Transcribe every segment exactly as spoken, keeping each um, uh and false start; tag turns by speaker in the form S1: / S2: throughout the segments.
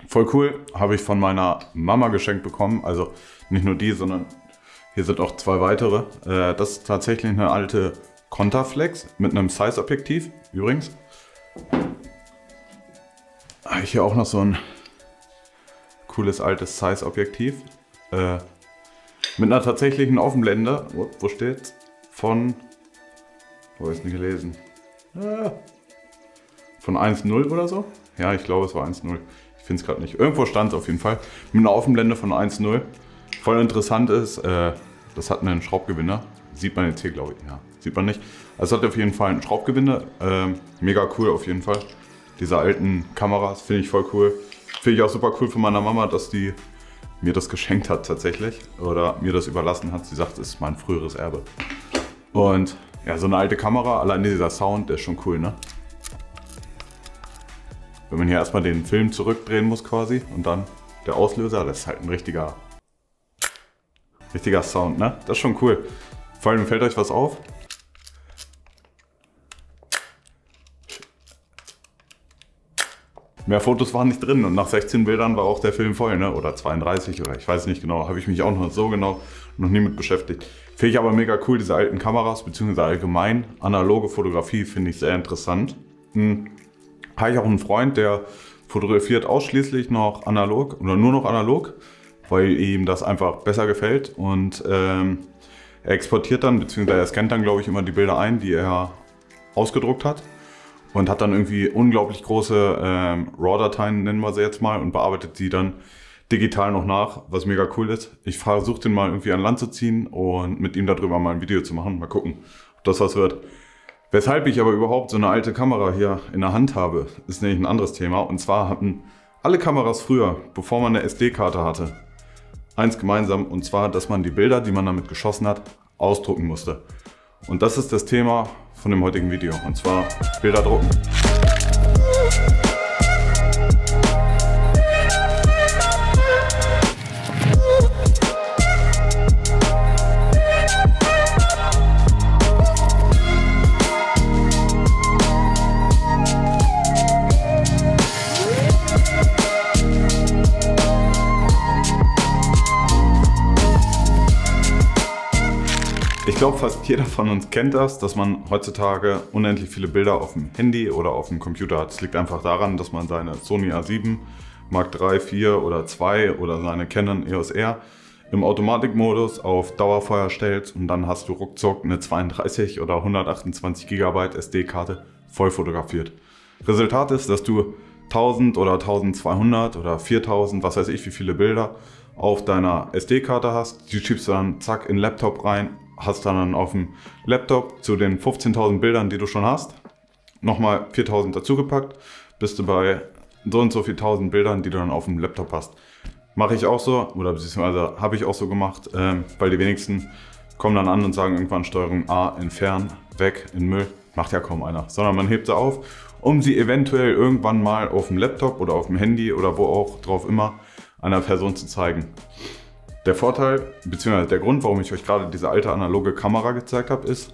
S1: Voll cool, habe ich von meiner Mama geschenkt bekommen. Also nicht nur die, sondern hier sind auch zwei weitere. Äh, das ist tatsächlich eine alte Contaflex mit einem Size-Objektiv übrigens. Habe ich hier auch noch so ein cooles altes Size-Objektiv. Äh, mit einer tatsächlichen Offenblende. Wo, wo steht's? Von... Wo habe ich es nicht gelesen? Ah, von eins Komma null oder so? Ja, ich glaube es war eins Komma null. Ich finde es gerade nicht. Irgendwo stand es auf jeden Fall. Mit einer Offenblende von eins Komma null. Voll interessant ist, äh, das hat einen Schraubgewinner. Sieht man jetzt hier, glaube ich. Ja, sieht man nicht. Also es hat auf jeden Fall einen Schraubgewinner. Äh, mega cool auf jeden Fall. Diese alten Kameras finde ich voll cool. Finde ich auch super cool von meiner Mama, dass die mir das geschenkt hat tatsächlich. Oder mir das überlassen hat. Sie sagt, es ist mein früheres Erbe. Und ja, so eine alte Kamera, allein dieser Sound, der ist schon cool, ne? Wenn man hier erstmal den Film zurückdrehen muss quasi und dann der Auslöser, das ist halt ein richtiger, richtiger Sound, ne? Das ist schon cool. Vor allem fällt euch was auf? Mehr Fotos waren nicht drin und nach sechzehn Bildern war auch der Film voll, ne? Oder zweiunddreißig oder ich weiß nicht genau, habe ich mich auch noch so genau noch nie mit beschäftigt. Finde ich aber mega cool, diese alten Kameras, beziehungsweise allgemein analoge Fotografie finde ich sehr interessant. Hm. Habe ich auch einen Freund, der fotografiert ausschließlich noch analog oder nur noch analog, weil ihm das einfach besser gefällt und ähm, er exportiert dann, beziehungsweise er scannt dann, glaube ich, immer die Bilder ein, die er ausgedruckt hat. Und hat dann irgendwie unglaublich große ähm, RAW-Dateien, nennen wir sie jetzt mal, und bearbeitet sie dann digital noch nach, was mega cool ist. Ich versuche den mal irgendwie an Land zu ziehen und mit ihm darüber mal ein Video zu machen. Mal gucken, ob das was wird. Weshalb ich aber überhaupt so eine alte Kamera hier in der Hand habe, ist nämlich ein anderes Thema. Und zwar hatten alle Kameras früher, bevor man eine S D-Karte hatte, eins gemeinsam. Und zwar, dass man die Bilder, die man damit geschossen hat, ausdrucken musste. Und das ist das Thema von dem heutigen Video, und zwar Bilder drucken. Ich glaube, fast jeder von uns kennt das, dass man heutzutage unendlich viele Bilder auf dem Handy oder auf dem Computer hat. Es liegt einfach daran, dass man seine Sony A sieben, Mark drei, vier oder zwei oder seine Canon E O S R im Automatikmodus auf Dauerfeuer stellt und dann hast du ruckzuck eine zweiunddreißig oder hundertachtundzwanzig Gigabyte S D-Karte voll fotografiert. Resultat ist, dass du tausend oder tausendzweihundert oder viertausend, was weiß ich, wie viele Bilder auf deiner S D-Karte hast. Die schiebst du dann zack in den Laptop rein. Hast dann auf dem Laptop zu den fünfzehntausend Bildern, die du schon hast, nochmal viertausend dazugepackt, bist du bei so und so viel tausend Bildern, die du dann auf dem Laptop hast. Mache ich auch so, oder beziehungsweise habe ich auch so gemacht, ähm, weil die wenigsten kommen dann an und sagen irgendwann Steuerung A, entfernen, weg, in Müll, macht ja kaum einer. Sondern man hebt sie auf, um sie eventuell irgendwann mal auf dem Laptop oder auf dem Handy oder wo auch drauf immer einer Person zu zeigen. Der Vorteil, beziehungsweise der Grund, warum ich euch gerade diese alte analoge Kamera gezeigt habe, ist,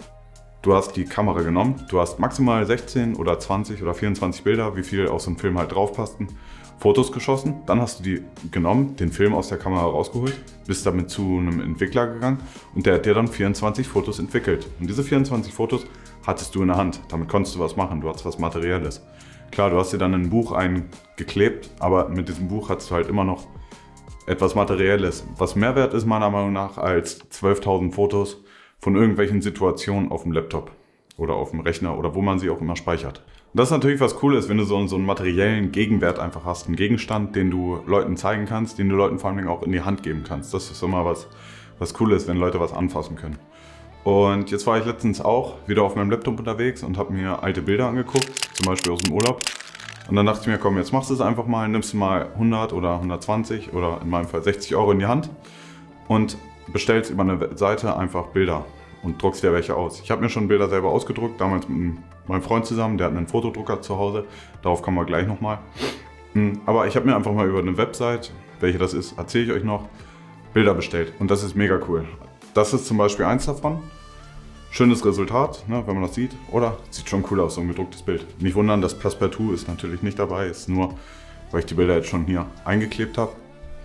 S1: du hast die Kamera genommen, du hast maximal sechzehn oder zwanzig oder vierundzwanzig Bilder, wie viel aus dem Film halt drauf passten, Fotos geschossen, dann hast du die genommen, den Film aus der Kamera rausgeholt, bist damit zu einem Entwickler gegangen und der hat dir dann vierundzwanzig Fotos entwickelt. Und diese vierundzwanzig Fotos hattest du in der Hand, damit konntest du was machen, du hattest was Materielles. Klar, du hast dir dann ein Buch eingeklebt, aber mit diesem Buch hattest du halt immer noch etwas Materielles, was mehr wert ist meiner Meinung nach als zwölftausend Fotos von irgendwelchen Situationen auf dem Laptop oder auf dem Rechner oder wo man sie auch immer speichert. Und das ist natürlich was Cooles, wenn du so, so einen materiellen Gegenwert einfach hast, einen Gegenstand, den du Leuten zeigen kannst, den du Leuten vor allem auch in die Hand geben kannst. Das ist immer was, was Cooles, wenn Leute was anfassen können. Und jetzt war ich letztens auch wieder auf meinem Laptop unterwegs und habe mir alte Bilder angeguckt, zum Beispiel aus dem Urlaub. Und dann dachte ich mir, komm, jetzt machst du es einfach mal, nimmst du mal hundert oder hundertzwanzig oder in meinem Fall sechzig Euro in die Hand und bestellst über eine Seite einfach Bilder und druckst dir welche aus. Ich habe mir schon Bilder selber ausgedruckt, damals mit meinem Freund zusammen, der hat einen Fotodrucker zu Hause, darauf kommen wir gleich nochmal. Aber ich habe mir einfach mal über eine Website, welche das ist, erzähle ich euch noch, Bilder bestellt und das ist mega cool. Das ist zum Beispiel eins davon. Schönes Resultat, ne, wenn man das sieht. Oder sieht schon cool aus, so ein gedrucktes Bild. Nicht wundern, das Passepartout ist natürlich nicht dabei, ist nur weil ich die Bilder jetzt schon hier eingeklebt habe.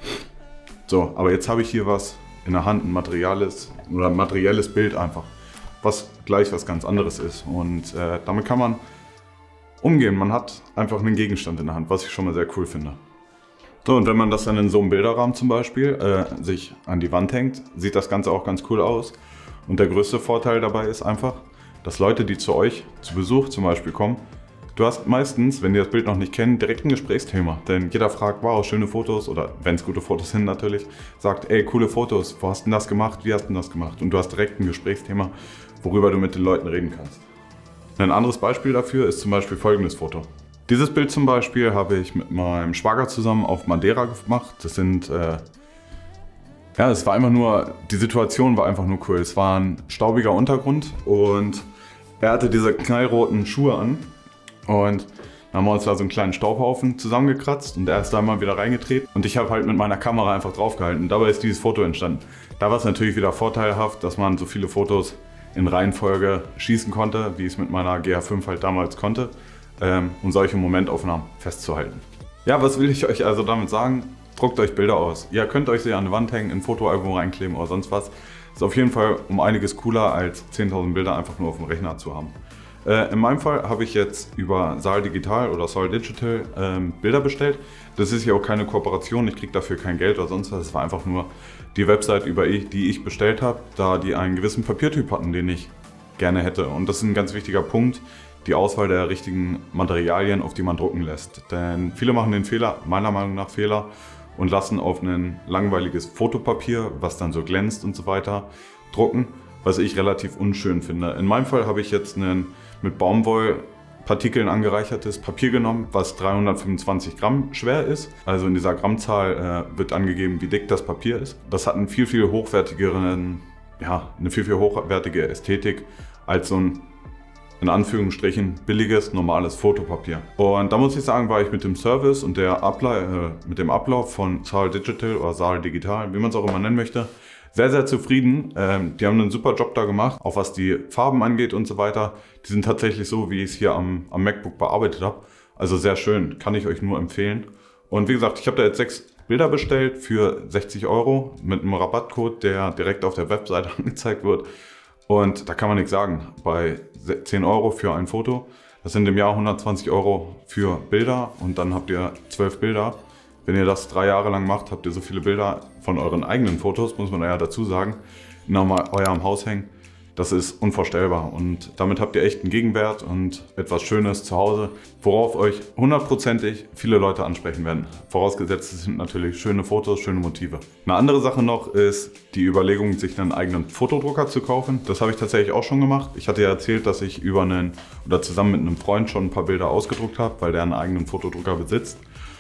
S1: So, aber jetzt habe ich hier was in der Hand, ein materielles oder ein materielles Bild einfach, was gleich was ganz anderes ist. Und äh, damit kann man umgehen. Man hat einfach einen Gegenstand in der Hand, was ich schon mal sehr cool finde. So, und wenn man das dann in so einem Bilderrahmen zum Beispiel äh, sich an die Wand hängt, sieht das Ganze auch ganz cool aus. Und der größte Vorteil dabei ist einfach, dass Leute, die zu euch zu Besuch zum Beispiel kommen, du hast meistens, wenn die das Bild noch nicht kennen, direkt ein Gesprächsthema. Denn jeder fragt, wow, schöne Fotos, oder wenn es gute Fotos sind natürlich, sagt, ey, coole Fotos, wo hast du denn das gemacht, wie hast du denn das gemacht? Und du hast direkt ein Gesprächsthema, worüber du mit den Leuten reden kannst. Ein anderes Beispiel dafür ist zum Beispiel folgendes Foto. Dieses Bild zum Beispiel habe ich mit meinem Schwager zusammen auf Madeira gemacht. Das sind, äh, ja, es war einfach nur, die Situation war einfach nur cool. Es war ein staubiger Untergrund und er hatte diese knallroten Schuhe an und dann haben wir uns da so einen kleinen Staubhaufen zusammengekratzt und er ist da mal wieder reingetreten und ich habe halt mit meiner Kamera einfach draufgehalten und dabei ist dieses Foto entstanden. Da war es natürlich wieder vorteilhaft, dass man so viele Fotos in Reihenfolge schießen konnte, wie ich es mit meiner G H fünf halt damals konnte, ähm, um solche Momentaufnahmen festzuhalten. Ja, was will ich euch also damit sagen? Druckt euch Bilder aus. Ihr könnt euch sie an die Wand hängen, in ein Fotoalbum reinkleben oder sonst was. Ist auf jeden Fall um einiges cooler als zehntausend Bilder einfach nur auf dem Rechner zu haben. Äh, in meinem Fall habe ich jetzt über Saal Digital oder Saal Digital ähm, Bilder bestellt. Das ist ja auch keine Kooperation, ich kriege dafür kein Geld oder sonst was. Es war einfach nur die Website, über ich, die ich bestellt habe, da die einen gewissen Papiertyp hatten, den ich gerne hätte. Und das ist ein ganz wichtiger Punkt, die Auswahl der richtigen Materialien, auf die man drucken lässt. Denn viele machen den Fehler, meiner Meinung nach Fehler, und lassen auf ein langweiliges Fotopapier, was dann so glänzt und so weiter, drucken, was ich relativ unschön finde. In meinem Fall habe ich jetzt ein mit Baumwollpartikeln angereichertes Papier genommen, was dreihundertfünfundzwanzig Gramm schwer ist. Also in dieser Grammzahl äh, wird angegeben, wie dick das Papier ist. Das hat einen viel, viel hochwertigeren, ja, eine viel, viel hochwertige Ästhetik als so ein, in Anführungsstrichen, billiges, normales Fotopapier. Und da muss ich sagen, war ich mit dem Service und der Abla äh, mit dem Ablauf von Saal Digital oder Saal Digital, wie man es auch immer nennen möchte, sehr, sehr zufrieden. Ähm, die haben einen super Job da gemacht, auch was die Farben angeht und so weiter. Die sind tatsächlich so, wie ich es hier am, am MacBook bearbeitet habe. Also sehr schön, kann ich euch nur empfehlen. Und wie gesagt, ich habe da jetzt sechs Bilder bestellt für sechzig Euro mit einem Rabattcode, der direkt auf der Webseite angezeigt wird. Und da kann man nichts sagen. Bei zehn Euro für ein Foto, das sind im Jahr hundertzwanzig Euro für Bilder und dann habt ihr zwölf Bilder. Wenn ihr das drei Jahre lang macht, habt ihr so viele Bilder von euren eigenen Fotos, muss man ja dazu sagen, in eurem Haus hängen. Das ist unvorstellbar und damit habt ihr echt einen Gegenwert und etwas Schönes zu Hause, worauf euch hundertprozentig viele Leute ansprechen werden. Vorausgesetzt, es sind natürlich schöne Fotos, schöne Motive. Eine andere Sache noch ist die Überlegung, sich einen eigenen Fotodrucker zu kaufen. Das habe ich tatsächlich auch schon gemacht. Ich hatte ja erzählt, dass ich über einen oder zusammen mit einem Freund schon ein paar Bilder ausgedruckt habe, weil der einen eigenen Fotodrucker besitzt.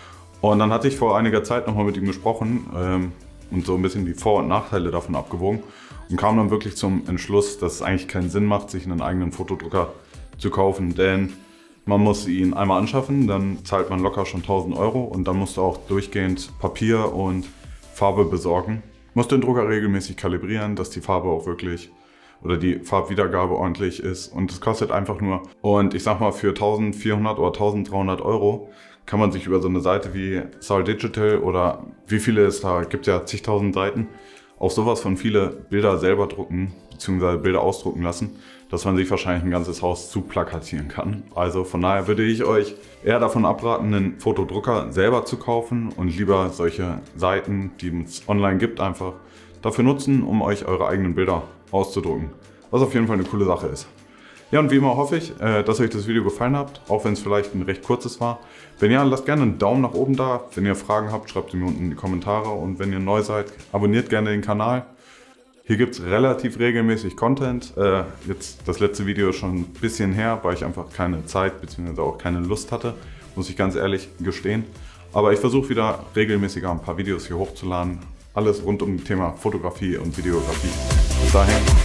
S1: Und dann hatte ich vor einiger Zeit nochmal mit ihm gesprochen ähm, und so ein bisschen die Vor- und Nachteile davon abgewogen. Und kam dann wirklich zum Entschluss, dass es eigentlich keinen Sinn macht, sich einen eigenen Fotodrucker zu kaufen. Denn man muss ihn einmal anschaffen, dann zahlt man locker schon tausend Euro und dann musst du auch durchgehend Papier und Farbe besorgen. Musst den Drucker regelmäßig kalibrieren, dass die Farbe auch wirklich oder die Farbwiedergabe ordentlich ist. Und das kostet einfach nur, und ich sag mal, für eintausendvierhundert oder eintausenddreihundert Euro kann man sich über so eine Seite wie Saal Digital oder wie viele es da gibt, ja zigtausend Seiten, auch sowas von viele Bilder selber drucken bzw. Bilder ausdrucken lassen, dass man sich wahrscheinlich ein ganzes Haus zu plakatieren kann. Also von daher würde ich euch eher davon abraten, einen Fotodrucker selber zu kaufen und lieber solche Seiten, die es online gibt, einfach dafür nutzen, um euch eure eigenen Bilder auszudrucken. Was auf jeden Fall eine coole Sache ist. Ja, und wie immer hoffe ich, dass euch das Video gefallen hat, auch wenn es vielleicht ein recht kurzes war. Wenn ja, lasst gerne einen Daumen nach oben da. Wenn ihr Fragen habt, schreibt sie mir unten in die Kommentare. Und wenn ihr neu seid, abonniert gerne den Kanal. Hier gibt es relativ regelmäßig Content. Äh, jetzt das letzte Video ist schon ein bisschen her, weil ich einfach keine Zeit bzw. auch keine Lust hatte, muss ich ganz ehrlich gestehen. Aber ich versuche wieder regelmäßiger ein paar Videos hier hochzuladen. Alles rund um das Thema Fotografie und Videografie. Bis dahin.